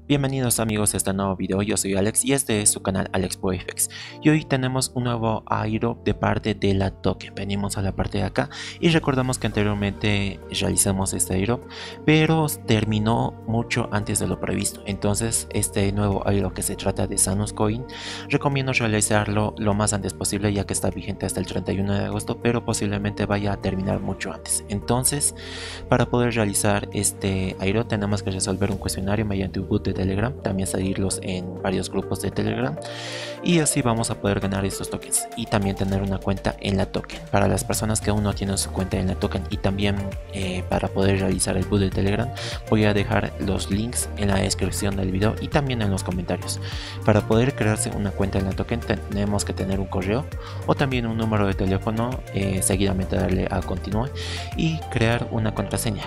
Bienvenidos amigos a este nuevo video, yo soy Alex y este es su canal AlexProFX y hoy tenemos un nuevo airdrop de parte de la token. Venimos a la parte de acá y recordamos que anteriormente realizamos este airdrop, pero terminó mucho antes de lo previsto. Entonces este nuevo airdrop, que se trata de Sanus Coin, recomiendo realizarlo lo más antes posible, ya que está vigente hasta el 31 de agosto, pero posiblemente vaya a terminar mucho antes. Entonces, para poder realizar este airdrop tenemos que resolver un cuestionario mediante un bot de Telegram, también seguirlos en varios grupos de Telegram, y así vamos a poder ganar estos tokens y también tener una cuenta en la token. Para las personas que aún no tienen su cuenta en la token y también para poder realizar el bot de Telegram, voy a dejar los links en la descripción del video y también en los comentarios. Para poder crearse una cuenta en la token tenemos que tener un correo o también un número de teléfono, seguidamente darle a continuar y crear una contraseña,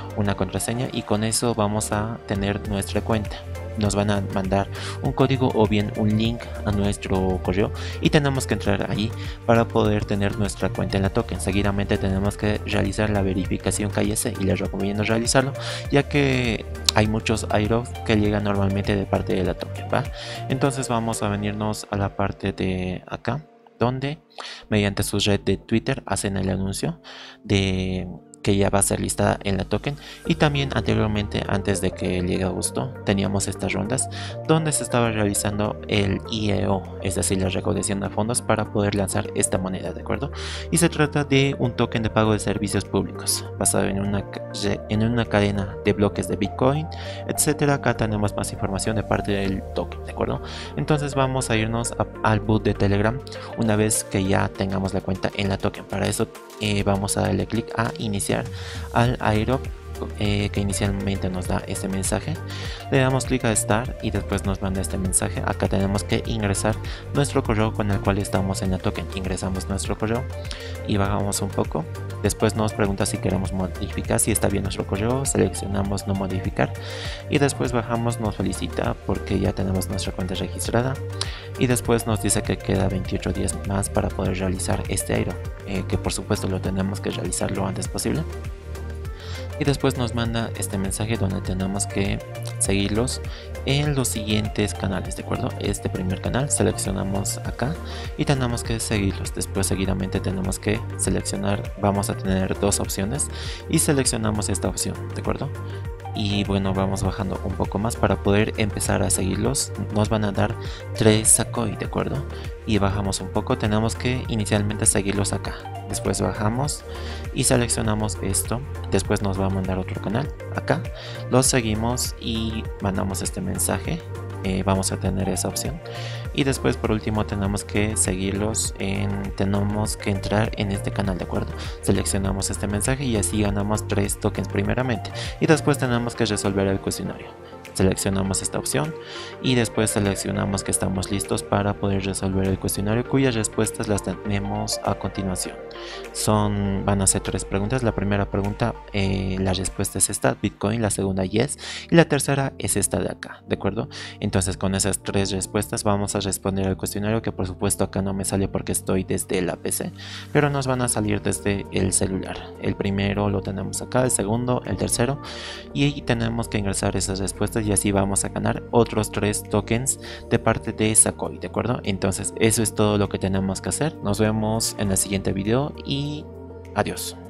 y con eso vamos a tener nuestra cuenta. Nos van a mandar un código o bien un link a nuestro correo y tenemos que entrar allí para poder tener nuestra cuenta en la token. Seguidamente tenemos que realizar la verificación KYC y les recomiendo realizarlo, ya que hay muchos airdrops que llegan normalmente de parte de la token, ¿va? Entonces vamos a venirnos a la parte de acá, donde mediante su red de Twitter hacen el anuncio de que ya va a ser listada en la token. Y también anteriormente, antes de que llegue agosto, teníamos estas rondas donde se estaba realizando el IEO, es decir, la recaudación de fondos para poder lanzar esta moneda, ¿de acuerdo? Y se trata de un token de pago de servicios públicos basado en una cadena de bloques de Bitcoin, etcétera. Acá tenemos más información de parte del token, ¿de acuerdo? Entonces vamos a irnos al bot de Telegram una vez que ya tengamos la cuenta en la token. Para eso vamos a darle clic a iniciar al airdrop, que inicialmente nos da este mensaje. Le damos clic a Start y después nos manda este mensaje. Acá tenemos que ingresar nuestro correo con el cual estamos en la token. Ingresamos nuestro correo y bajamos un poco. Después nos pregunta si queremos modificar, si está bien nuestro correo, seleccionamos no modificar y después bajamos. Nos felicita porque ya tenemos nuestra cuenta registrada y después nos dice que queda 28 días más para poder realizar este airdrop, que por supuesto lo tenemos que realizar lo antes posible. Y después nos manda este mensaje donde tenemos que seguirlos en los siguientes canales, ¿de acuerdo? Este primer canal seleccionamos acá y tenemos que seguirlos. Después seguidamente tenemos que seleccionar, vamos a tener dos opciones y seleccionamos esta opción, ¿de acuerdo? Y bueno, vamos bajando un poco más para poder empezar a seguirlos. Nos van a dar 3 Sakoi, ¿de acuerdo? Y bajamos un poco, tenemos que inicialmente seguirlos acá. Después bajamos y seleccionamos esto. Después nos va a mandar otro canal acá. Los seguimos y mandamos este mensaje. Vamos a tener esa opción y después por último tenemos que seguirlos tenemos que entrar en este canal, de acuerdo. Seleccionamos este mensaje y así ganamos 3 tokens primeramente y después tenemos que resolver el cuestionario. Seleccionamos esta opción y después seleccionamos que estamos listos para poder resolver el cuestionario, cuyas respuestas las tenemos a continuación. Van a ser 3 preguntas. La primera pregunta, la respuesta es esta, Bitcoin. La segunda, yes, y la tercera es esta de acá, ¿de acuerdo? Entonces con esas 3 respuestas vamos a responder al cuestionario, que por supuesto acá no me sale porque estoy desde la PC, pero nos van a salir desde el celular. El primero lo tenemos acá, el segundo, el tercero, y ahí tenemos que ingresar esas respuestas y así vamos a ganar otros 3 tokens de parte de Sakoi, ¿de acuerdo? Entonces eso es todo lo que tenemos que hacer. Nos vemos en el siguiente video y adiós.